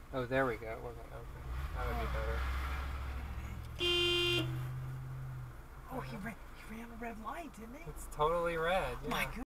Oh, there we go. It wasn't open. That would be better. Oh, he ran a red light, didn't he? It's totally red. Yeah. My goodness.